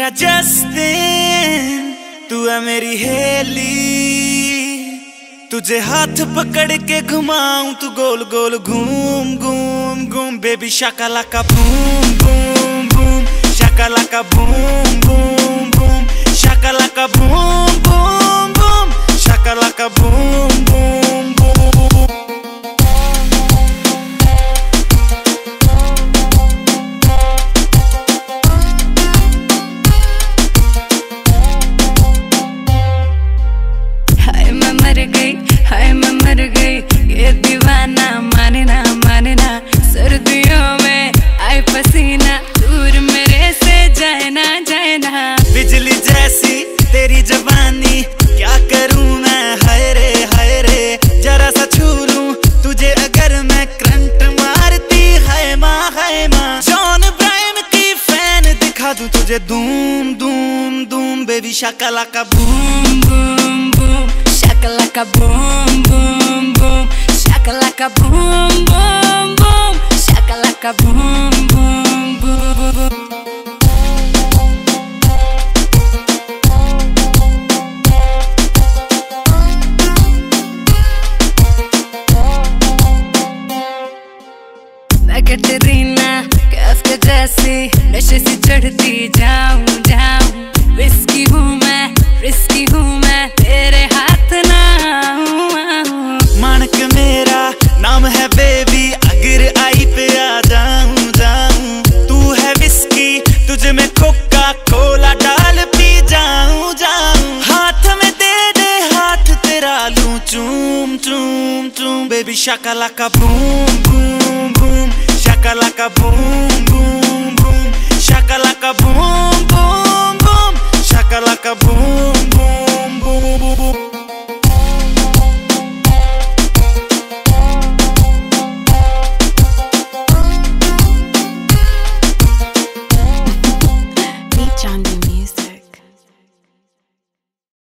मेरा जस्टिन, तू है मेरी हेली। तुझे हाथ पकड़ के घुमाऊं तू गोल गोल घूम घूम घूम। बेबी शाकालाका बूम बूम बूम, शाकालाका बूम बूम बूम, शाकालाका बूम बूम बूम, शाकालाका बूम बूम बूम। हाय मैं मर गई, ये दीवाना माने ना। सर्दियों में आए पसीना, दूर मेरे से जाए ना। बिजली जैसी तेरी जवानी, क्या करूं मैं हाय रे। जरा सा छू लूं तुझे अगर मैं, करंट मारती है माँ। जॉन ब्रायन की फैन दिखा दूं तुझे, धूम धूम धूम। बेबी शाकालाका boom boom boom, shakalaka boom boom boom, shakalaka boom boom boom, shakalaka boom boom boom. मैं कैटरीना कैफ के जैसी नशे से चढ़ती जाऊं। विस्की हूँ मैं, रिस्की हूँ मैं, तेरे हाथ ना आऊं। मानक मेरा नाम है बेबी, अगर आई पे आ जाऊं। तू है विस्की, तुझे मैं कोका कोला डाल पी जाऊं। हाथ में दे हाथ तेरा लूं, चूम चूम चूम। बेबी शाकालाका बूम बूम बूम, शाकालाका बूम बूम बूम, शाकालाका बूम बूम बूम, शाकालाका बूम।